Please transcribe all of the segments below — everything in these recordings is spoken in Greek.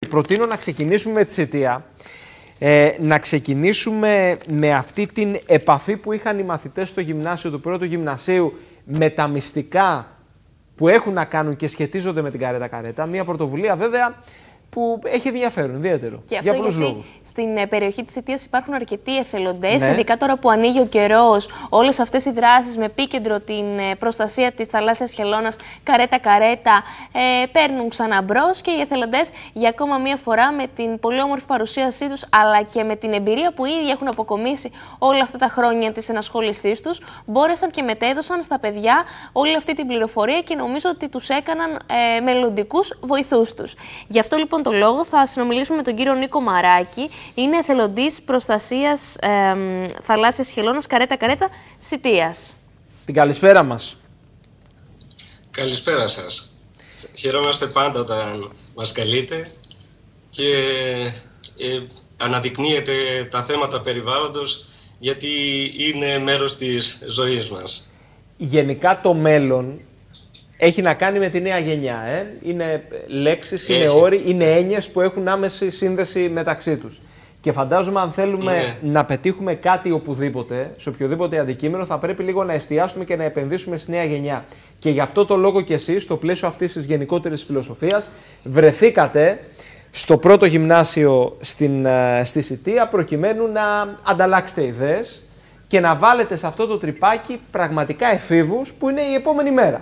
προτείνω να ξεκινήσουμε με τη Σιτία. Να ξεκινήσουμε με αυτή την επαφή που είχαν οι μαθητές στο γυμνάσιο του πρώτου γυμνασίου με τα μυστικά που έχουν να κάνουν και σχετίζονται με την καρέτα καρέτα. Μια πρωτοβουλία βέβαια που έχει ενδιαφέρον, ιδιαίτερο. Και αυτό για πολλούς γιατί λόγους. Στην περιοχή της Σιτίας υπάρχουν αρκετοί εθελοντές, ειδικά τώρα που ανοίγει ο καιρός, όλες αυτές οι δράσεις με επίκεντρο την προστασία της θαλάσσιας χελώνας καρέτα-καρέτα παίρνουν ξανά μπρος και οι εθελοντές για ακόμα μία φορά με την πολύ όμορφη παρουσίασή τους αλλά και με την εμπειρία που ήδη έχουν αποκομίσει όλα αυτά τα χρόνια της ενασχόλησής τους, μπόρεσαν και μετέδωσαν στα παιδιά όλη αυτή την πληροφορία και νομίζω ότι τους έκαναν μελλοντικούς βοηθούς τους. Γι' αυτό λοιπόν το λόγο θα συνομιλήσουμε με τον κύριο Νίκο Μαράκη. Είναι εθελοντής προστασίας θαλάσσιας χελώνας καρέτα-καρέτα Σιτίας. Την καλησπέρα μας. Καλησπέρα σας. Χαιρόμαστε πάντα όταν μας καλείτε και αναδεικνύετε τα θέματα περιβάλλοντος γιατί είναι μέρος της ζωής μας. Γενικά το μέλλον έχει να κάνει με τη νέα γενιά. Είναι λέξεις, είναι όροι, είναι έννοιες που έχουν άμεση σύνδεση μεταξύ τους. Και φαντάζομαι αν θέλουμε να πετύχουμε κάτι οπουδήποτε, σε οποιοδήποτε αντικείμενο, θα πρέπει λίγο να εστιάσουμε και να επενδύσουμε στη νέα γενιά. Και γι' αυτό το λόγο και εσείς, στο πλαίσιο αυτής της γενικότερης φιλοσοφίας, βρεθήκατε στο πρώτο γυμνάσιο στη Σιτία προκειμένου να ανταλλάξετε ιδέες και να βάλετε σε αυτό το τρυπάκι πραγματικά εφήβους που είναι η επόμενη μέρα.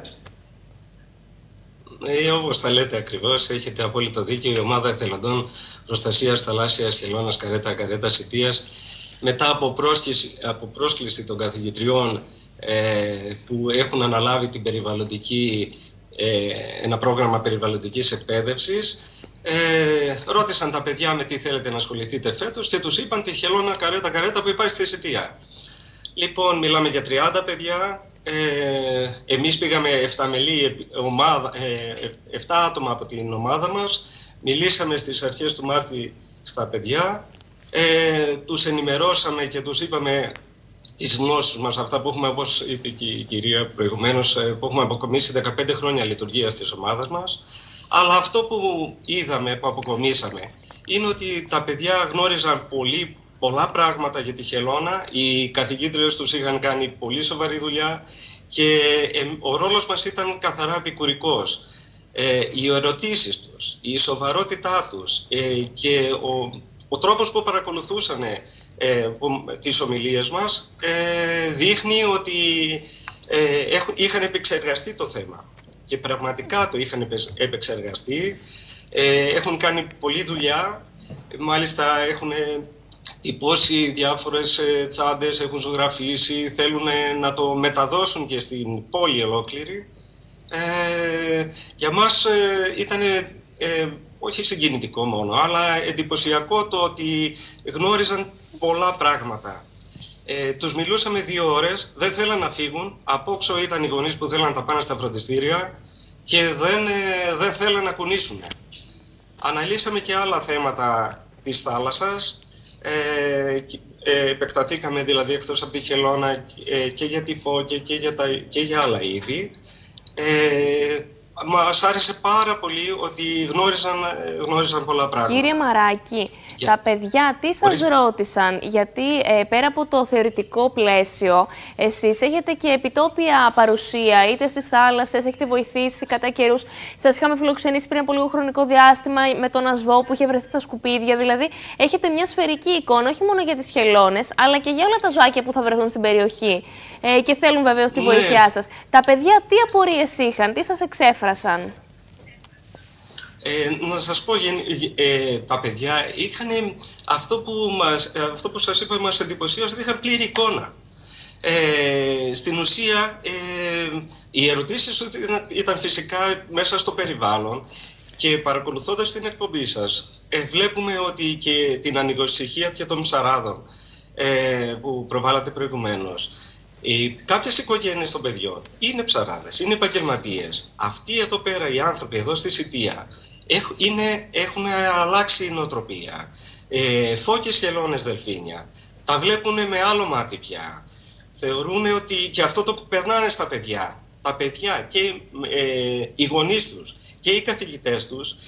Όπως τα λέτε ακριβώς, έχετε απόλυτο δίκιο. Η ομάδα εθελοντών προστασίας θαλάσσιας χελώνας καρέτα-καρέτα Σιτίας, μετά από πρόσκληση των καθηγητριών που έχουν αναλάβει την ένα πρόγραμμα περιβαλλοντικής εκπαίδευσης, ρώτησαν τα παιδιά με τι θέλετε να ασχοληθείτε φέτος και τους είπαν τη χελώνα καρέτα-καρέτα που υπάρχει στη Σιτία. Λοιπόν, μιλάμε για 30 παιδιά. Εμείς πήγαμε 7 άτομα από την ομάδα μας, μιλήσαμε στις αρχές του Μάρτη στα παιδιά, τους ενημερώσαμε και τους είπαμε τις γνώσεις μας, αυτά που έχουμε, όπως είπε και η κυρία προηγουμένως, που έχουμε αποκομίσει 15 χρόνια λειτουργίας της ομάδας μας. Αλλά αυτό που είδαμε, που αποκομίσαμε, είναι ότι τα παιδιά γνώριζαν πολλά πράγματα για τη χελώνα, οι καθηγήτριες τους είχαν κάνει πολύ σοβαρή δουλειά και ο ρόλος μας ήταν καθαρά επικουρικός. Οι ερωτήσεις τους, η σοβαρότητά τους και ο τρόπος που παρακολουθούσαν τις ομιλίες μας δείχνει ότι είχαν επεξεργαστεί το θέμα και πραγματικά το είχαν επεξεργαστεί, έχουν κάνει πολλή δουλειά, μάλιστα έχουν τυπώσει διάφορες τσάντες, έχουν ζωγραφίσει, θέλουν να το μεταδώσουν και στην πόλη ολόκληρη. Για μας ήταν όχι συγκινητικό μόνο, αλλά εντυπωσιακό το ότι γνώριζαν πολλά πράγματα. Τους μιλούσαμε 2 ώρες, δεν θέλαν να φύγουν, απόξω ήταν οι γονείς που θέλαν να τα πάνε στα φροντιστήρια και δεν θέλαν να κουνήσουν. Αναλύσαμε και άλλα θέματα της θάλασσας, επεκταθήκαμε δηλαδή εκτός από τη χελώνα και για τη φώκια και για άλλα είδη. Μας άρεσε πάρα πολύ ότι γνώριζαν πολλά πράγματα. Κύριε Μαράκη, τα παιδιά τι σας ρώτησαν, γιατί πέρα από το θεωρητικό πλαίσιο, εσείς έχετε και επιτόπια παρουσία, είτε στις θάλασσες, έχετε βοηθήσει κατά καιρούς. Σας είχαμε φιλοξενήσει πριν από λίγο χρονικό διάστημα με τον Ασβό που είχε βρεθεί στα σκουπίδια. Δηλαδή, έχετε μια σφαιρική εικόνα, όχι μόνο για τις χελώνες, αλλά και για όλα τα ζωάκια που θα βρεθούν στην περιοχή. Και θέλουν βεβαίως τη βοήθειά σας. Τα παιδιά τι απορίες είχαν, τι σας εξέφρασαν? Να σας πω, τα παιδιά είχαν αυτό που σας είπα, μας εντυπωσίασε, ότι είχαν πλήρη εικόνα. Στην ουσία, οι ερωτήσεις ήταν φυσικά μέσα στο περιβάλλον και παρακολουθώντας την εκπομπή σας, βλέπουμε ότι και την ανοιγοσυχία και των ψαράδων που προβάλλατε προηγουμένως. Κάποιες οικογένειες των παιδιών είναι ψαράδες, είναι επαγγελματίες. Αυτοί εδώ πέρα οι άνθρωποι εδώ στη Σιτία έχουν αλλάξει η νοοτροπία. Φώκες, χελώνες, δελφίνια τα βλέπουν με άλλο μάτι πια. Θεωρούν ότι και αυτό το περνάνε στα παιδιά. Τα παιδιά και οι γονείς τους και οι καθηγητές τους,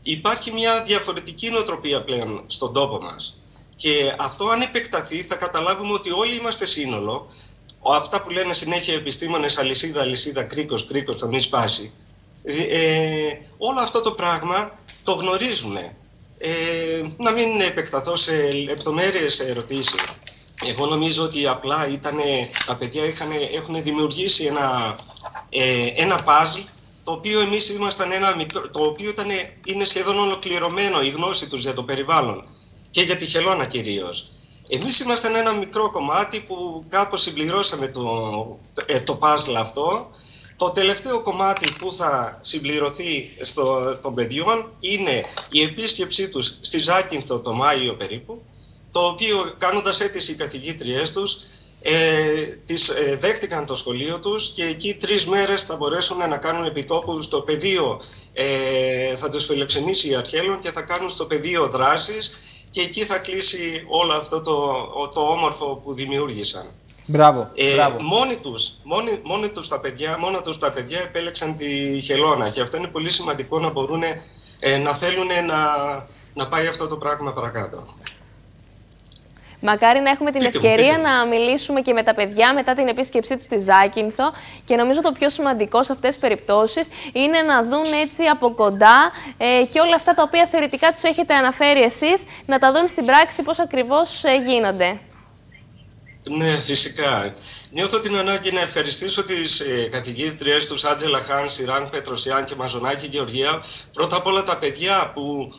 υπάρχει μια διαφορετική νοοτροπία πλέον στον τόπο μας. Και αυτό αν επεκταθεί θα καταλάβουμε ότι όλοι είμαστε σύνολο. Αυτά που λένε συνέχεια επιστήμονες, αλυσίδα, αλυσίδα, κρίκος, κρίκος, θα μη σπάσει. Όλο αυτό το πράγμα το γνωρίζουμε. Να μην επεκταθώ σε λεπτομέρειες ερωτήσεις. Εγώ νομίζω ότι απλά τα παιδιά έχουν δημιουργήσει ένα puzzle, το οποίο εμείς ήμασταν το οποίο είναι σχεδόν ολοκληρωμένο η γνώση τους για το περιβάλλον και για τη χελώνα κυρίως. Εμείς ήμασταν ένα μικρό κομμάτι που κάπως συμπληρώσαμε το puzzle αυτό. Το τελευταίο κομμάτι που θα συμπληρωθεί των παιδιών είναι η επίσκεψή τους στη Ζάκυνθο το Μάιο περίπου, το οποίο κάνοντας αίτηση οι καθηγήτριές τους τις δέχτηκαν το σχολείο τους και εκεί 3 μέρες θα μπορέσουν να κάνουν επιτόπου στο πεδίο, θα τους φιλοξενήσει η Αρχαίλων και θα κάνουν στο πεδίο δράσεις και εκεί θα κλείσει όλο αυτό το όμορφο που δημιούργησαν. Μπράβο, μόνοι τους τα παιδιά επέλεξαν τη χελώνα και αυτό είναι πολύ σημαντικό να μπορούν να θέλουν να πάει αυτό το πράγμα παρακάτω. Μακάρι να έχουμε την ευκαιρία να μιλήσουμε και με τα παιδιά μετά την επίσκεψή τους στη Ζάκυνθο και νομίζω το πιο σημαντικό σε αυτές τις περιπτώσεις είναι να δουν έτσι από κοντά και όλα αυτά τα οποία θεωρητικά τους έχετε αναφέρει εσείς, να τα δουν στην πράξη πώς ακριβώς γίνονται. Ναι, φυσικά. Νιώθω την ανάγκη να ευχαριστήσω τις καθηγήτριες τους Άντζελα Χάν, Σιράν Πετροσιάν και Μαζονάκη Γεωργία. Πρώτα απ' όλα τα παιδιά που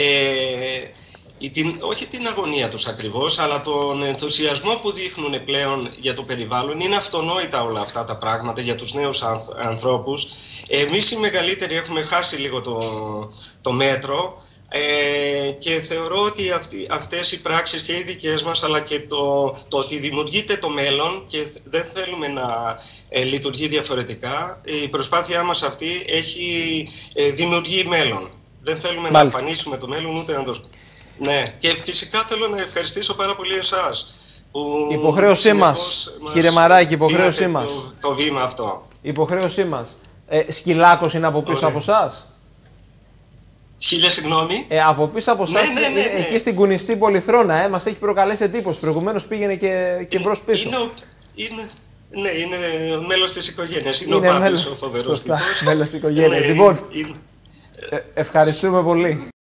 όχι την αγωνία τους ακριβώς, αλλά τον ενθουσιασμό που δείχνουν πλέον για το περιβάλλον. Είναι αυτονόητα όλα αυτά τα πράγματα για τους νέους ανθρώπους. Εμείς οι μεγαλύτεροι έχουμε χάσει λίγο το μέτρο και θεωρώ ότι αυτές οι πράξεις και οι δικές μας, αλλά και το ότι δημιουργείται το μέλλον και δεν θέλουμε να λειτουργεί διαφορετικά, η προσπάθειά μας αυτή δημιουργεί μέλλον. Δεν θέλουμε να εμφανίσουμε το μέλλον ούτε να το... Ναι, και φυσικά θέλω να ευχαριστήσω πάρα πολύ εσάς που υποχρέωσή μας, κύριε Μαράκη, υποχρέωσή μας. Το βήμα αυτό. Υποχρέωσή μας. Σκυλάκος είναι από πίσω από εσάς. Χίλια συγγνώμη. Από πίσω από εσάς, ναι. εκεί στην κουνιστή Πολυθρόνα, μας έχει προκαλέσει εντύπωση. Προηγουμένως πήγαινε και μπρος πίσω. Ναι, είναι μέλος της οικογένειας. Είναι ο Πάπης ο φοβερός τύπος. Μέλος της οικογένειας. Λοιπόν, ευχαριστούμε πολύ.